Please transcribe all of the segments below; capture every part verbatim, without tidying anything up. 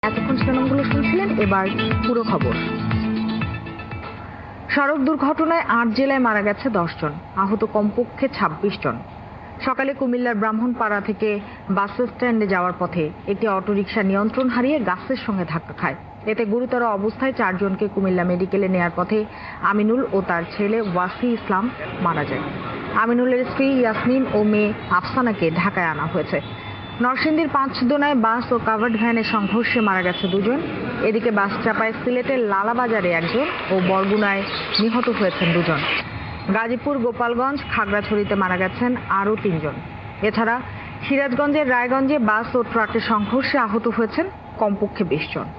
এতক্ষণ শিরোনামগুলো শুনছিলেন, এবার পুরো খবর। সড়ক দুর্ঘটনায় আট জেলায় মারা গেছে দশ জন, আহত কমপক্ষে ছাব্বিশ জন। সকালে কুমিল্লার ব্রাহ্মণপাড়া থেকে বাস স্ট্যান্ডে যাওয়ার পথে একটি অটোরিকশা নিয়ন্ত্রণ হারিয়ে গাছের সঙ্গে ধাক্কা খায়। এতে গুরুতর অবস্থায় চারজনকে কুমিল্লা মেডিকেলে নেয়ার পথে আমিনুল ও তার ছেলে ওয়াসি ইসলাম মারা যায়। আমিনুলের স্ত্রী ইয়াসমিন ও মেয়ে আফসানাকে ঢাকায় আনা হয়েছে। নরসিংদীর পাঁচদোনায় বাস ও কাভার্ড ভ্যানের সংঘর্ষে মারা গেছে দুজন। এদিকে বাস চাপায় সিলেটের লালাবাজারে একজন ও বরগুনায় নিহত হয়েছেন দুজন। গাজীপুর, গোপালগঞ্জ, খাগড়াছড়িতে মারা গেছেন আরও তিনজন। এছাড়া সিরাজগঞ্জের রায়গঞ্জে বাস ও ট্রাকের সংঘর্ষে আহত হয়েছেন কমপক্ষে বিশ জন।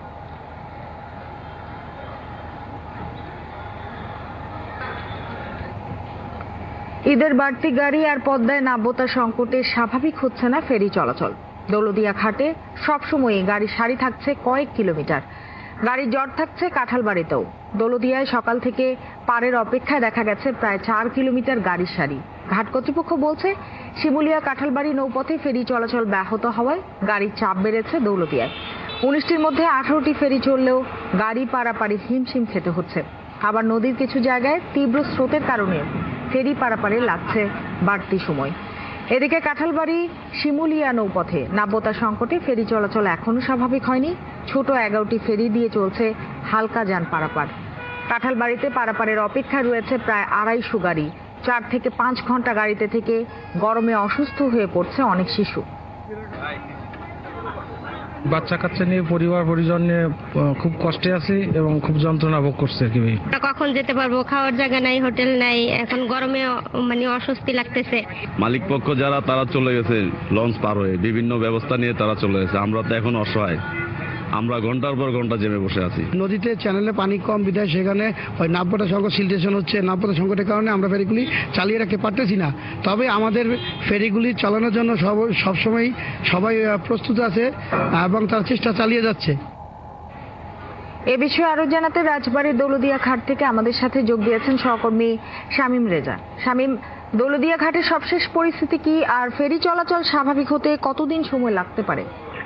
ঈদের বাড়তি গাড়ি আর পদ্মায় নাব্যতা সংকটে স্বাভাবিক হচ্ছে না ফেরি চলাচল। দৌলতদিয়া ঘাটে সবসময়ই গাড়ি সারি থাকছে কয়েক কিলোমিটার। গাড়ির জট থাকছে কাঁঠালবাড়িতেও। দৌলতদিয়ায় সকাল থেকে পারের অপেক্ষায় দেখা গেছে প্রায় চার কিলোমিটার গাড়ির সারি। ঘাট কর্তৃপক্ষ বলছে, শিমুলিয়া কাঁঠালবাড়ি নৌপথে ফেরি চলাচল ব্যাহত হওয়ায় গাড়ির চাপ বেড়েছে দৌলতদিয়ায়। উনিশটির মধ্যে আঠারোটি ফেরি চললেও গাড়ি পারাপারে হিমশিম খেতে হচ্ছে। আবার নদীর কিছু জায়গায় তীব্র স্রোতের কারণে ফেরি পারাপারে লাগছে বাড়তি সময়। এদিকে কাঁঠালবাড়ি শিমুলিয়া নৌপথে নাব্যতা সংকটে ফেরি চলাচল এখনো স্বাভাবিক হয়নি। ছোট এগারোটি ফেরি দিয়ে চলছে হালকা যান পারাপার। কাঁঠালবাড়িতে পারাপারের অপেক্ষায় রয়েছে প্রায় আড়াইশো গাড়ি। চার থেকে পাঁচ ঘন্টা গাড়িতে থেকে গরমে অসুস্থ হয়ে পড়ছে অনেক শিশু। বাচ্চা কাচ্চা নিয়ে, পরিবার পরিজন নিয়ে খুব কষ্টে আছি এবং খুব যন্ত্রণা ভোগ করছে। কি কখন যেতে পারবো, খাওয়ার জায়গা নাই, হোটেল নাই, এখন গরমে মানে অস্বস্তি লাগতেছে। মালিক পক্ষ যারা তারা চলে গেছে লঞ্চ পার হয়ে, বিভিন্ন ব্যবস্থা নিয়ে তারা চলে গেছে। আমরা তো এখন অসহায়, আমরা ঘন্টার পর ঘন্টা জেমে বসে আছি। নদীতে চ্যানেলে পানি কম বিধায় সেখানে ওই নাব্যতা সংকট সিলটেশন হচ্ছে। নাব্যতা সংকটের কারণে আমরা ফেরিগুলি চালিয়ে রাখতে পারতেছি না। তবে আমাদের ফেরিগুলি চালানোর জন্য সব সবসময় সবাই প্রস্তুত আছে এবং তার চেষ্টা চালিয়ে যাচ্ছে। এ বিষয়ে আরো জানাতে রাজবাড়ীর দৌলতদিয়া ঘাট থেকে আমাদের সাথে যোগ দিয়েছেন সহকর্মী শামীম রেজা। শামীম, দৌলতদিয়া ঘাটের সবশেষ পরিস্থিতি কি, আর ফেরি চলাচল স্বাভাবিক হতে কতদিন সময় লাগতে পারে?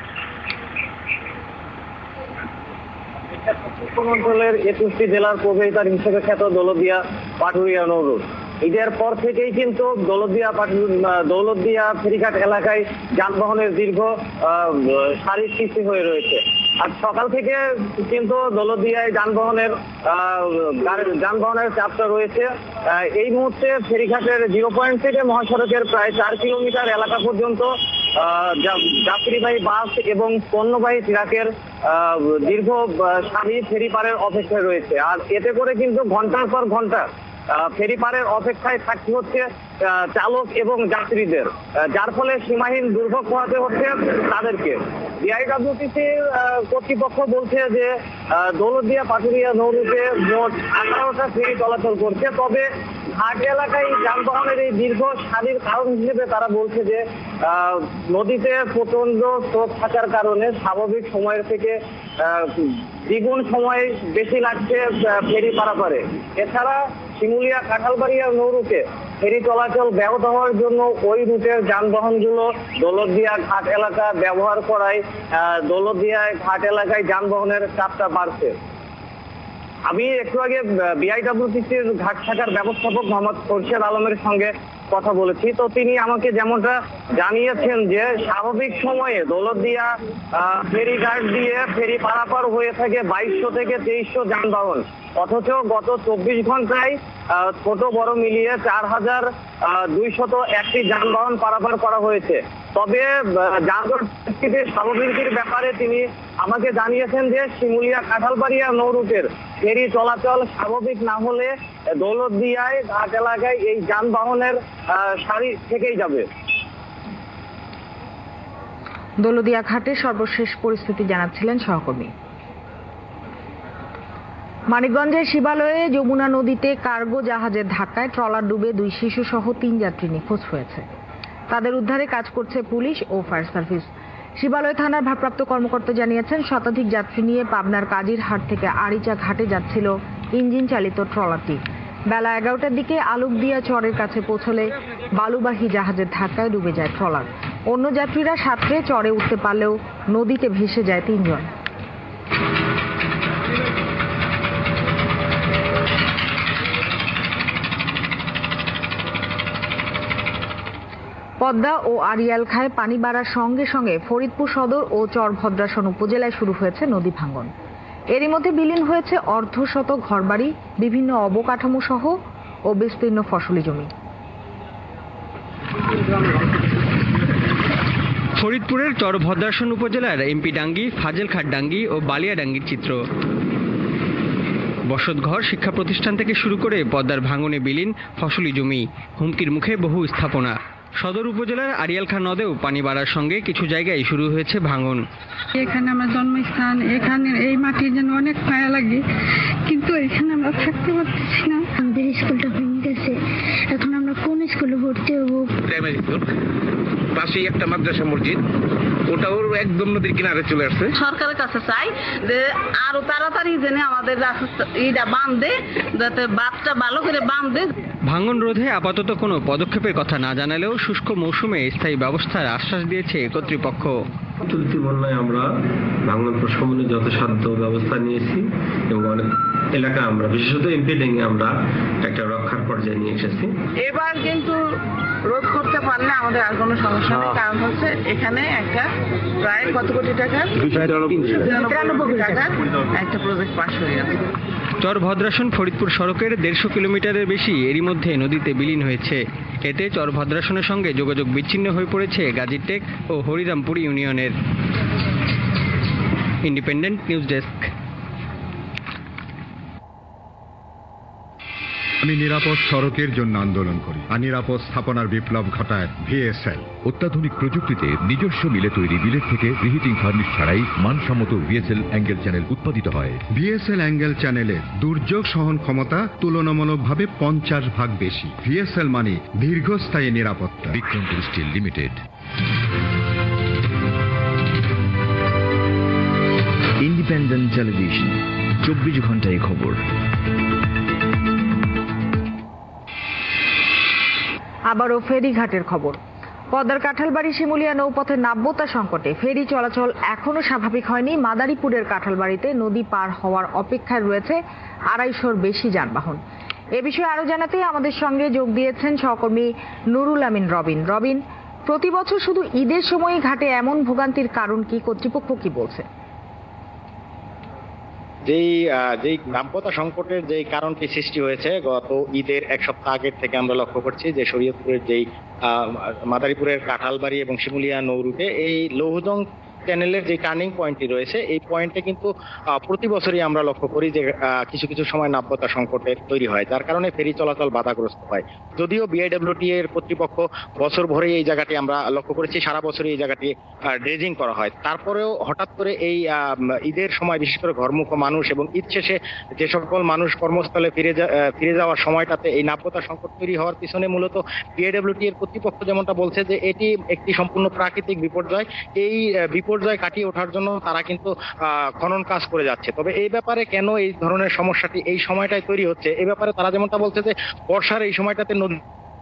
পূর্বাঞ্চলের একুশটি জেলার প্রবেশদ্বার হিসেবে খ্যাত দৌলতদিয়া পাটুরিয়া নৌরুট, ঈদের পর থেকেই কিন্তু দৌলতদিয়া দৌলতদিয়া ফেরিঘাট এলাকায় যানবাহনের দীর্ঘ সারির সৃষ্টি হয়ে রয়েছে। আর সকাল থেকে কিন্তু দৌলতদিয়ায় যানবাহনের যানবাহনের চাপটা রয়েছে। এই মুহূর্তে ফেরিঘাটের জিরো পয়েন্ট থেকে মহাসড়কের প্রায় চার কিলোমিটার এলাকা পর্যন্ত যাত্রীবাহী বাস এবং পণ্যবাহী ট্রাকের দীর্ঘ সারি ফেরি পারের অপেক্ষায় রয়েছে। আর এতে করে কিন্তু ঘন্টার পর ঘন্টা ফেরি পারের অপেক্ষায় থাকতে হচ্ছে চালক এবং যাত্রীদের, যার ফলে সীমাহীন দুর্ভোগ পোহাতে হচ্ছে তাদেরকে। বিআইডব্লিউটিসি কর্তৃপক্ষ বলছে যে দৌলতদিয়া পাটুরিয়া নৌরুটে মোট আঠারোটা ফেরি চলাচল করছে। তবে ঘাট এলাকায় যানবাহনের এই দীর্ঘ সারির কারণ হিসেবে তারা বলছে যে নদীতে প্রচন্ড স্রোত থাকার কারণে স্বাভাবিক সময়ের থেকে দ্বিগুণ সময় বেশি লাগছে ফেরি পারাপারে। এছাড়া শিমুলিয়া কাঁঠালবাড়িয়া নৌরুটে ফেরি চলাচল ব্যাহত হওয়ার জন্য ওই রুটের যানবাহনগুলো দৌলতদিয়া ঘাট এলাকা ব্যবহার করায় দৌলতদিয়া ঘাট এলাকায় যানবাহনের চাপটা বাড়ছে। আমি একটু আগে বিআইডব্লিউটিসির ঘাট শাখার ব্যবস্থাপক মোহাম্মদ খোরশেদ আলমের সঙ্গে কথা বলেছি। তো তিনি আমাকে যেমনটা জানিয়েছেন যে স্বাভাবিক সময়ে দৌলতদিয়া ফেরিঘাট দিয়ে ফেরি পারাপার হয়ে থাকে বাইশশো থেকে তেইশশো যানবাহন, অথচ গত চব্বিশ ঘন্টায় ছোট বড় মিলিয়ে চার হাজার দুইশত একটি যানবাহন পারাপার করা হয়েছে। তবে যানজট পরিস্থিতির স্বাভাবিকের ব্যাপারে তিনি আমাকে জানিয়েছেন যে শিমুলিয়া কাঁঠালবাড়িয়া নৌরুটের ফেরি চলাচল স্বাভাবিক না হলে দৌলতদিয়ায় ঘাট এলাকায় এই যানবাহনের সারি থেকেই যাবে। দৌলতদিয়া ঘাটের সর্বশেষ পরিস্থিতি জানাচ্ছিলেন সহকর্মী। মানিকগঞ্জের শিবালয়ে যমুনা নদীতে কার্গো জাহাজের ধাক্কায় ট্রলার ডুবে দুই শিশু সহ তিন যাত্রী নিখোঁজ হয়েছে। তাদের উদ্ধারে কাজ করছে পুলিশ ও ফায়ার সার্ভিস। শিবালয় থানার ভারপ্রাপ্ত কর্মকর্তা জানিয়েছেন, শতাধিক যাত্রী নিয়ে পাবনার কাজিরহাট থেকে আরিচা ঘাটে যাচ্ছিল ইঞ্জিন চালিত ট্রলারটি। বেলা এগারোটার দিকে আলুকদিয়া চরের কাছে পৌঁছলে বালুবাহী জাহাজের ধাক্কায় ডুবে যায় ট্রলার। অন্য যাত্রীরা সাঁতরে চড়ে উঠতে পারলেও নদীতে ভেসে যায় তিনজন। পদ্মা ও আড়িয়ালখায় পানি বাড়ার সঙ্গে সঙ্গে ফরিদপুর সদর ও চরভদ্রাসন উপজেলায় শুরু হয়েছে নদী ভাঙন। এরই মধ্যে বিলীন হয়েছে অর্ধশত ঘরবাড়ি, বিভিন্ন অবকাঠামো সহ ও বিস্তীর্ণ ফসলি জমি। ফরিদপুরের চরভদ্রাসন উপজেলার এমপিডাঙ্গি, ফাজেলখাটডাঙ্গি ও বালিয়াডাঙ্গির চিত্র। বসতঘর, শিক্ষা প্রতিষ্ঠান থেকে শুরু করে পদ্মার ভাঙনে বিলীন ফসলি জমি, হুমকির মুখে বহু স্থাপনা। সদর উপজেলার আড়িয়ালখা নদেও পানি বাড়ার সঙ্গে কিছু জায়গায় শুরু হয়েছে ভাঙন। এখানে আমার জন্মস্থান, এখানে এই মাটির জন্য অনেক মায়া লাগে, কিন্তু এখানে আমরা থাকতে পারতেছি না। আমাদের স্কুলটা ভেঙে গেছে, এখন আমরা কোন স্কুলে ভর্তি হবো? পাশেই একটা মাদ্রাসা মসজিদ, ওটাও একদম নদীর কিনারে চলে আসছে। সরকারের কাছে চাই যে আরো তাড়াতাড়ি যেন আমাদের এইটা বাঁধে, যাতে বাঁধটা ভালো করে বাঁধে। ভাঙন রোধে আপাতত কোনো পদক্ষেপের কথা না জানালেও শুষ্ক মৌসুমে স্থায়ী ব্যবস্থার আশ্বাস দিয়েছে কর্তৃপক্ষ। চলতি বন্যায় আমরা ভাঙন প্রশমনে যথাসাধ্য ব্যবস্থা নিয়েছি এবং অনেক এলাকা আমরা বিশেষত এমপিডাঙ্গি আমরা একটা রক্ষার পর্যায়ে নিয়ে এসেছি। এবার কিন্তু রোধ করতে পারলে আমাদের আর কোনো সমস্যা নেই, কারণ হচ্ছে এখানে একটা প্রায় কত কোটি টাকার তিরানব্বই টাকার একটা প্রজেক্ট পাস হয়ে গেছে। চরভদ্রাসন ফরিদপুর সড়কের দেড়শো কিলোমিটারের বেশি এরই মধ্যে নদীতে বিলীন হয়েছে। এতে চরভদ্রাসনের সঙ্গে যোগাযোগ বিচ্ছিন্ন হয়ে পড়েছে গাজীটেক ও হরিরামপুর ইউনিয়নের। Independent news desk. আমি নিরাপদ সড়কের জন্য আন্দোলন করি, আর নিরাপদ স্থাপনার বিপ্লব ঘটায় ভিএসএল। অত্যাধুনিক প্রযুক্তিতে নিজস্ব মিলে তৈরি বিলেট থেকে রিহিটিং ফার্নিশ ছাড়াই মানসম্মত ভিএসএল অ্যাঙ্গেল চ্যানেল উৎপাদিত হয়। ভিএসএল অ্যাঙ্গেল চ্যানেলের দুর্যোগ সহন ক্ষমতা তুলনামূলকভাবে পঞ্চাশ ভাগ বেশি। ভিএসএল মানে দীর্ঘস্থায়ী নিরাপত্তা। Vikram steel limited. Independent television, চব্বিশ ঘন্টায় খবর। আবারও ফেরিঘাটের খবর। পদ্মার কাঁঠালবাড়ি শিমুলিয়া নৌপথে নাব্যতা সংকটে ফেরি চলাচল এখনো স্বাভাবিক হয়নি। মাদারীপুরের কাঁঠালবাড়িতে নদী পার হওয়ার অপেক্ষায় রয়েছে আড়াইশোর বেশি যানবাহন। এ বিষয়ে আরো জানাতে আমাদের সঙ্গে যোগ দিয়েছেন সহকর্মী নুরুল আমিন রবিন। রবিন, প্রতি বছর শুধু ঈদের সময় ঘাটে এমন ভোগান্তির কারণ কি, কর্তৃপক্ষ কি বলছে? যেই যেই নাব্যতা সংকটের যেই কারণটি সৃষ্টি হয়েছে গত ঈদের এক সপ্তাহ আগের থেকে আমরা লক্ষ্য করছি যে শরীয়তপুরের যেই মাদারীপুরের কাঁঠালবাড়ি এবং শিমুলিয়া নৌ রুটে এই লৌহজং চ্যানেলের যে টার্নিং পয়েন্টটি রয়েছে এই পয়েন্টে কিন্তু প্রতি বছরই আমরা লক্ষ্য করি যে কিছু কিছু সময় নাব্যতা সংকটের তৈরি হয়, যার কারণে ফেরি চলাচল বাধাগ্রস্ত হয়। যদিও বিআইডব্লিউটি এর কর্তৃপক্ষ বছর ভরে এই জায়গাটি আমরা লক্ষ্য করেছি, সারা বছরই এই জায়গাটি ড্রেজিং করা হয়, তারপরেও হঠাৎ করে এই ঈদের সময় বিশেষ করে ঘরমুখ মানুষ এবং ঈদ শেষে যে সকল মানুষ কর্মস্থলে ফিরে ফিরে যাওয়ার সময়টাতে এই নাব্যতা সংকট তৈরি হওয়ার পিছনে মূলত বিআইডব্লিউটি এর কর্তৃপক্ষ যেমনটা বলছে যে এটি একটি সম্পূর্ণ প্রাকৃতিক বিপর্যয়। এই বিপর্যয় কাটিয়ে ওঠার জন্য তারা কিন্তু খনন কাজ করে যাচ্ছে। তবে এই ব্যাপারে কেন এই ধরনের সমস্যাটি এই সময়টায় তৈরি হচ্ছে, এই ব্যাপারে তারা যেমনটা বলছে যে বর্ষার এই সময়টাতে নদী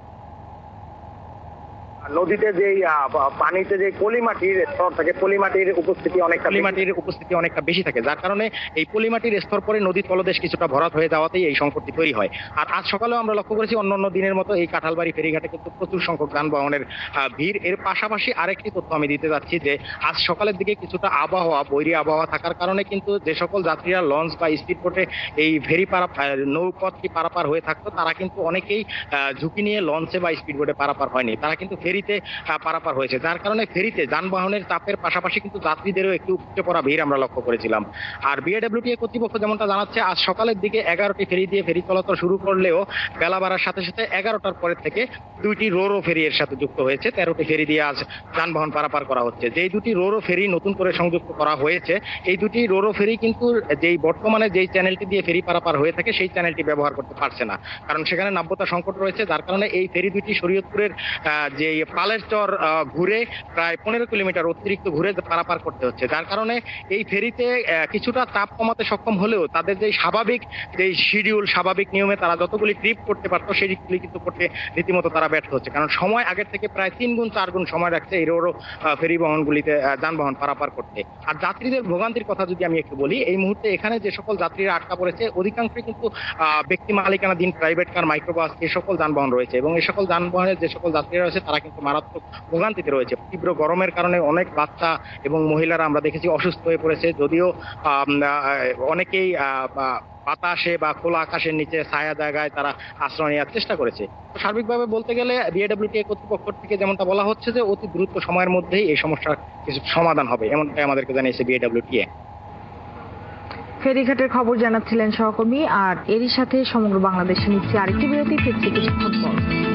নদীতে যে পানিতে যে পলিমাটির স্তর থাকে, পলিমাটির উপস্থিতি অনেকটা পলিমাটির উপস্থিতি অনেকটা বেশি থাকে, যার কারণে এই পলিমাটির স্তর পরে নদীর তলদেশ কিছুটা ভরাট হয়ে যাওয়াতেই এই সংকটটি তৈরি হয়। আর আজ সকালেও আমরা লক্ষ্য করেছি অন্যান্য দিনের মতো এই কাঁঠালবাড়ি ফেরিঘাটে কিন্তু প্রচুর সংখ্যক যানবাহনের ভিড়। এর পাশাপাশি আরেকটি তথ্য আমি দিতে যাচ্ছি যে আজ সকালের দিকে কিছুটা আবহাওয়া বৈরী আবহাওয়া থাকার কারণে কিন্তু যে সকল যাত্রীরা লঞ্চ বা স্পিড বোটে এই ফেরি পারা নৌপথটি পারাপার হয়ে থাকতো তারা কিন্তু অনেকেই ঝুঁকি নিয়ে লঞ্চে বা স্পিড বোটে পারাপার হয়নি, তারা কিন্তু ফেরিতে পারাপার হয়েছে, যার কারণে ফেরিতে যানবাহনের চাপের পাশাপাশি কিন্তু যাত্রীদেরও একটু উপচে পড়া ভিড় আমরা লক্ষ্য করেছিলাম। আর বিআইডব্লিউটি এর কর্তৃপক্ষ যেমনটা জানাচ্ছে আজ সকালের দিকে এগারোটি ফেরি দিয়ে ফেরি চলাচল শুরু করলেও বেলা বাড়ার সাথে সাথে এগারোটার পরের থেকে দুইটি রোরো ফেরি এর সাথে যুক্ত হয়েছে, তেরোটি ফেরি দিয়ে আজ যানবাহন পারাপার করা হচ্ছে। যেই দুটি রোরো ফেরি নতুন করে সংযুক্ত করা হয়েছে এই দুটি রোরো ফেরি কিন্তু যেই বর্তমানে যেই চ্যানেলটি দিয়ে ফেরি পারাপার হয়ে থাকে সেই চ্যানেলটি ব্যবহার করতে পারছে না, কারণ সেখানে নাব্যতা সংকট রয়েছে, যার কারণে এই ফেরি দুটি শরীয়তপুরের যেই পালের চর আহ, ঘুরে প্রায় পনেরো কিলোমিটার অতিরিক্ত ঘুরে পারাপার করতে হচ্ছে, যার কারণে এই ফেরিতে আহ, কিছুটা চাপ কমাতে সক্ষম হলেও তাদের যে স্বাভাবিক যে শিডিউল স্বাভাবিক নিয়মে তারা যতগুলি ট্রিপ করতে পারতো সেগুলি কিন্তু করতে রীতিমতো তারা ব্যর্থ হচ্ছে, কারণ সময় আগের থেকে প্রায় তিন গুণ চার গুণ সময় রাখছে এই রোরো ফেরি বহনগুলিতে আহ, যানবাহন পারাপার করতে। আর যাত্রীদের ভোগান্তির কথা যদি আমি একটু বলি, এই মুহূর্তে এখানে যে সকল যাত্রীরা আটকা পড়েছে অধিকাংশই কিন্তু আহ, ব্যক্তি মালিকানাধীন প্রাইভেট কার, মাইক্রোবাস এই সকল যানবাহন রয়েছে, এবং এই সকল যানবাহনের যে সকল যাত্রীরা রয়েছে তারা কিন্তু মারাত্মক ভোগান্তিতে রয়েছে। তীব্র গরমের কারণে অনেক বাচ্চা এবং মহিলারা আমরা দেখেছি অসুস্থ হয়ে পড়েছে, যদিও আহ, অনেকেই আহ, বাতাসে বা খোলা আকাশের নিচে ছায়া জায়গায় তারা আশ্রয় নেওয়ার চেষ্টা করেছে। তো সার্বিকভাবে বলতে গেলে বিএডব্লিউটিএ কর্তৃপক্ষ থেকে যেমনটা বলা হচ্ছে যে অতি দ্রুত সময়ের মধ্যেই এই সমস্যার কিছু সমাধান হবে, এমনটাই আমাদেরকে জানিয়েছে বিএডব্লিউটিএ। ফেরিঘাটের খবর জানাচ্ছিলেন সহকর্মী। আর এরই সাথে সমগ্র বাংলাদেশে নিচ্ছে আরেকটি বিরতি, ফিরছে কিছুক্ষণ পর।